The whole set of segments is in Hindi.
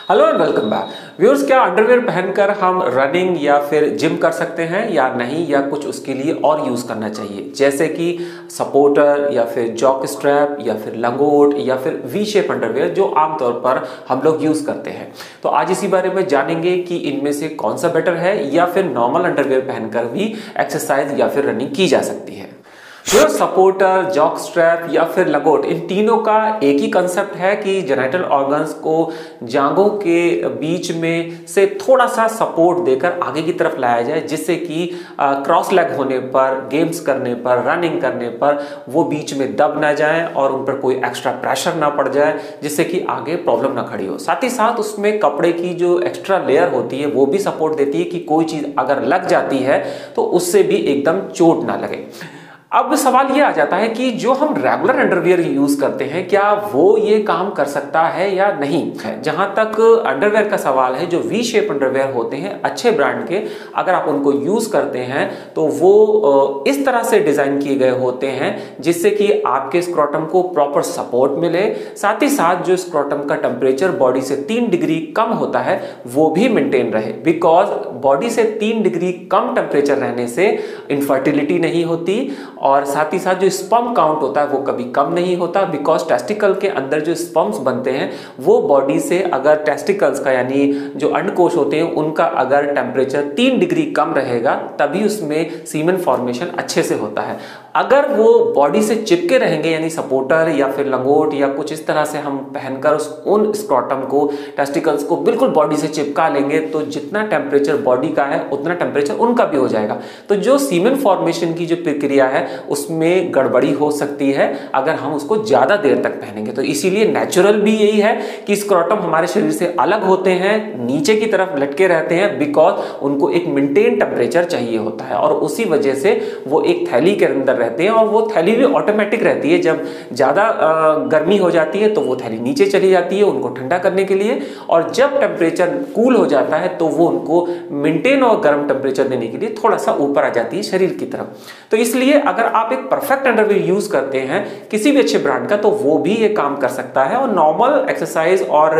Hello and welcome back viewers. क्या अंडरवेयर पहनकर हम रनिंग या फिर जिम कर सकते हैं या नहीं, या कुछ उसके लिए और यूज करना चाहिए, जैसे कि सपोर्टर या फिर जॉक स्ट्रैप या फिर लंगोट या फिर वी शेप अंडरवेयर जो आमतौर पर हम लोग यूज करते हैं। तो आज इसी बारे में जानेंगे कि इनमें से कौन सा बेटर है, या फिर नॉर्मल अंडरवेयर पहनकर भी एक्सरसाइज या फिर रनिंग की जा सकती है। जो सपोर्टर, जॉक स्ट्रैप या फिर लंगोट, इन तीनों का एक ही कंसेप्ट है कि जेनिटल ऑर्गन्स को जांघों के बीच में से थोड़ा सा सपोर्ट देकर आगे की तरफ लाया जाए, जिससे कि क्रॉस लेग होने पर, गेम्स करने पर, रनिंग करने पर वो बीच में दब ना जाए और उन पर कोई एक्स्ट्रा प्रेशर ना पड़ जाए, जिससे कि आगे प्रॉब्लम ना खड़ी हो। साथ ही साथ उसमें कपड़े की जो एक्स्ट्रा लेयर होती है वो भी सपोर्ट देती है कि कोई चीज अगर लग जाती है तो उससे भी एकदम चोट ना लगे। अब सवाल ये आ जाता है कि जो हम रेगुलर अंडरवियर यूज करते हैं, क्या वो ये काम कर सकता है या नहीं है। जहां तक अंडरवेयर का सवाल है, जो वी शेप अंडरवेयर होते हैं अच्छे ब्रांड के, अगर आप उनको यूज करते हैं तो वो इस तरह से डिजाइन किए गए होते हैं जिससे कि आपके स्क्रोटम को प्रॉपर सपोर्ट मिले। साथ ही साथ जो स्क्रोटम का टेम्परेचर बॉडी से 3 डिग्री कम होता है वो भी मेंटेन रहे, बिकॉज बॉडी से 3 डिग्री कम टेम्परेचर रहने से इनफर्टिलिटी नहीं होती, और साथ ही साथ जो स्पर्म काउंट होता है वो कभी कम नहीं होता, बिकॉज टेस्टिकल के अंदर जो स्पर्म्स बनते हैं वो बॉडी से, अगर टेस्टिकल्स का यानी जो अंडकोश होते हैं उनका अगर टेम्परेचर 3 डिग्री कम रहेगा तभी उसमें सीमेन फॉर्मेशन अच्छे से होता है। अगर वो बॉडी से चिपके रहेंगे, यानी सपोर्टर या फिर लंगोट या कुछ इस तरह से हम पहनकर उन स्क्रोटम को, टेस्टिकल्स को बिल्कुल बॉडी से चिपका लेंगे, तो जितना टेम्परेचर बॉडी का है उतना टेम्परेचर उनका भी हो जाएगा। तो जो सीमेन फॉर्मेशन की जो प्रक्रिया है उसमें गड़बड़ी हो सकती है अगर हम उसको ज्यादा देर तक पहनेंगे। तो इसीलिए नेचुरल भी यही है कि स्क्रोटम हमारे शरीर से अलग होते हैं, नीचे की तरफ लटके रहते हैं, बिकॉज उनको एक मेंटेन टेम्परेचर चाहिए होता है, और उसी वजह से वो एक थैली के अंदर रहते हैं, और वो थैली भी ऑटोमेटिक रहती है। जब ज्यादा गर्मी हो जाती है तो वो थैली नीचे चली जाती है उनको ठंडा करने के लिए, और जब टेम्परेचर कूल हो जाता है तो वो उनको मेंटेन और गर्म टेम्परेचर देने के लिए थोड़ा सा ऊपर आ जाती है शरीर की तरफ। तो इसलिए अगर आप एक परफेक्ट अंडरवेयर यूज करते हैं किसी भी अच्छे ब्रांड का, तो वो भी ये काम कर सकता है, और नॉर्मल एक्सरसाइज और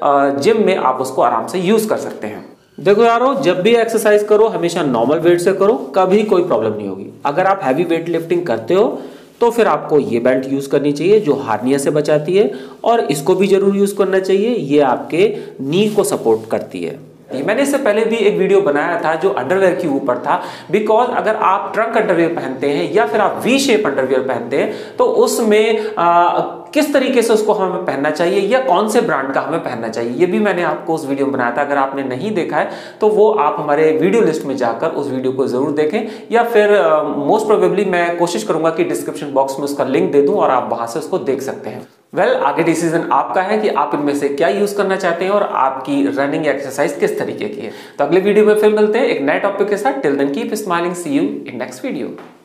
जिम में आप उसको आराम से यूज कर सकते हैं। देखो यारो, जब भी एक्सरसाइज करो हमेशा नॉर्मल वेट से करो, कभी कोई प्रॉब्लम नहीं होगी। अगर आप हैवी वेट लिफ्टिंग करते हो तो फिर आपको ये बेल्ट यूज करनी चाहिए जो हार्निया से बचाती है, और इसको भी जरूर यूज करना चाहिए, ये आपके नी को सपोर्ट करती है। मैंने इससे पहले भी एक वीडियो बनाया था जो अंडरवेयर के ऊपर था, बिकॉज अगर आप ट्रंक अंडरवेयर पहनते हैं या फिर आप वी शेप अंडरवेयर पहनते हैं तो उसमें किस तरीके से उसको हमें पहनना चाहिए या कौन से ब्रांड का हमें पहनना चाहिए, ये भी मैंने आपको उस वीडियो में बनाया था। अगर आपने नहीं देखा है तो वो आप हमारे वीडियो लिस्ट में जाकर उस वीडियो को जरूर देखें, या फिर मोस्ट प्रोबेबली मैं कोशिश करूंगा कि डिस्क्रिप्शन बॉक्स में उसका लिंक दे दूं और आप वहां से उसको देख सकते हैं। आगे डिसीजन आपका है कि आप इनमें से क्या यूज करना चाहते हैं और आपकी रनिंग एक्सरसाइज किस तरीके की है। तो अगले वीडियो में फिर मिलते हैं एक नए टॉपिक के साथ। Till then keep smiling, see you in next video.